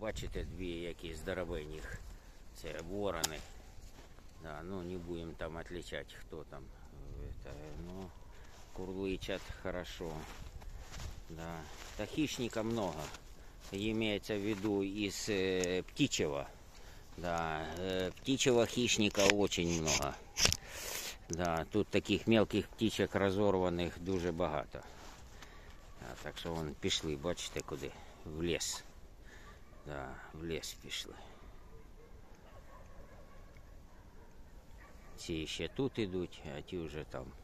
бачите, дві які здоровенні. Це ворони. Да, ну не будем там отличать, кто там. Это, ну, курлычат хорошо. Да. Да, хищника много. Имеется в виду из птичьего. Да, птичьего хищника очень много. Да, тут таких мелких птичок разорваних дуже багато. Да, так що вон пішли, бачите куди? В ліс. Да, в ліс пішли. Ці ще тут ідуть, а ті вже там.